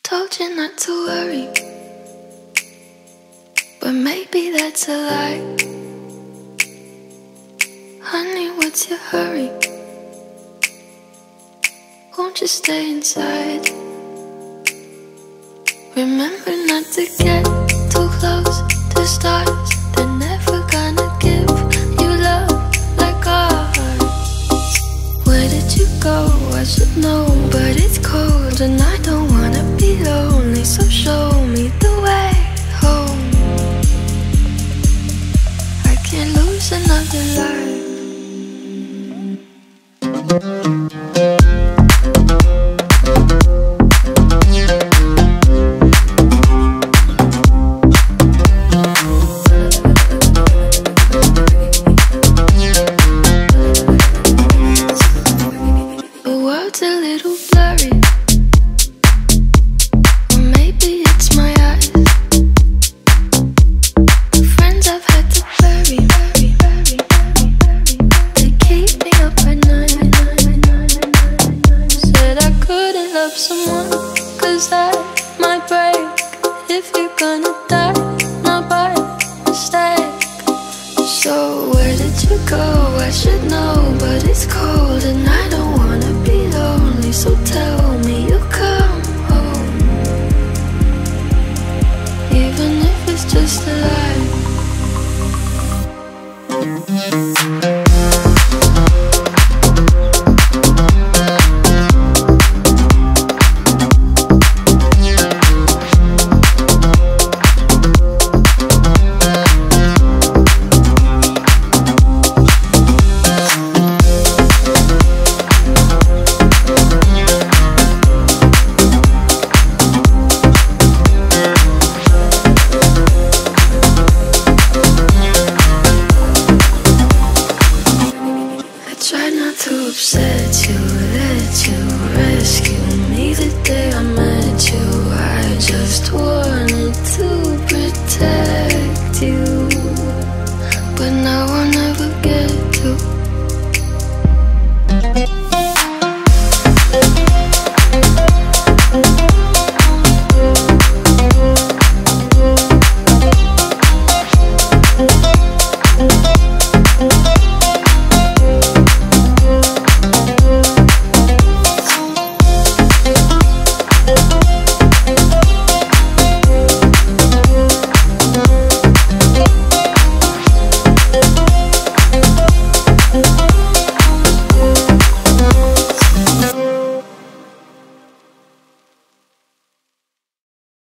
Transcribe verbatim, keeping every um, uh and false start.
Told you not to worry, but maybe that's a lie. Honey, what's your hurry? Won't you stay inside? Remember not to get too close to stars. They're never gonna give you love like ours. Where did you go? I should know, but it's cold and I don't wanna be lonely. So show me the way home. I can't lose another life. The world's a little blurry, or maybe it's my eyes. The friends I've had to bury, bury, bury, bury, bury. They keep me up at night. Said I couldn't love someone, cause that might break. If you're gonna die, not by mistake. So where did you go? I should know, but it's cold and I don't wanna be lonely. So tell